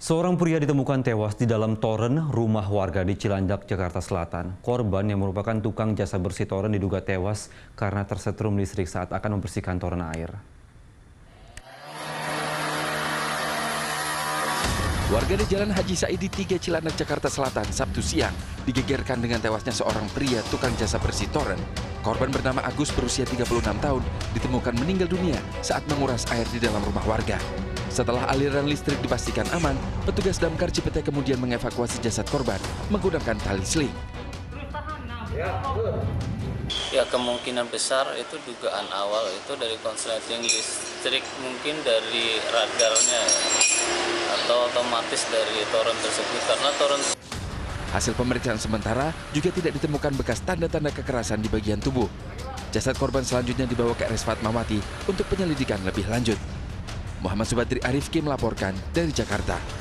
Seorang pria ditemukan tewas di dalam toren rumah warga di Cilandak, Jakarta Selatan. Korban yang merupakan tukang jasa bersih toren diduga tewas karena tersetrum listrik saat akan membersihkan toren air. Warga di Jalan Haji Saidi 3 Cilandak, Jakarta Selatan, Sabtu siang digegerkan dengan tewasnya seorang pria tukang jasa bersih toren. Korban bernama Agus berusia 36 tahun ditemukan meninggal dunia saat menguras air di dalam rumah warga. Setelah aliran listrik dipastikan aman, petugas damkar Cipete kemudian mengevakuasi jasad korban menggunakan tali seling. Ya, kemungkinan besar itu dugaan awal itu dari konsleting listrik, mungkin dari radarnya atau otomatis dari toren tersebut, karena toren. Hasil pemeriksaan sementara juga tidak ditemukan bekas tanda-tanda kekerasan di bagian tubuh. Jasad korban selanjutnya dibawa ke RS Fatmawati untuk penyelidikan lebih lanjut. Muhammad Subadri Arifki melaporkan dari Jakarta.